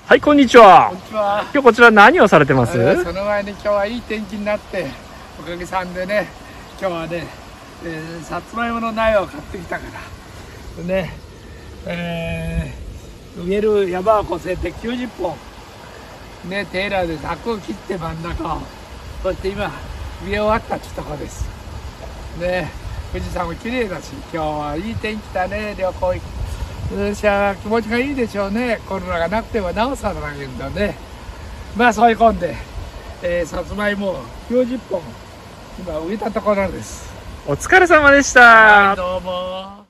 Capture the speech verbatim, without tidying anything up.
はい、こんにちは。 こんにちは。 今日こちら何をされてます？ えー、その前に今日はいい天気になっておかげさんでね、今日はね、えー、さつまいもの苗を買ってきたからね、えー、植える山を越せてきゅうじゅっぽんね、テーラーで柵を切って真ん中を、そして今植え終わったってとこですね。富士山も綺麗だし、今日はいい天気だね。旅行行く私は気持ちがいいでしょうね。コロナがなくてはなおさらだけどね。まあそういうこんで、えー、さつまいもきゅうじゅっぽん今植えたところです。 お疲れ様でした。 はい、どうも。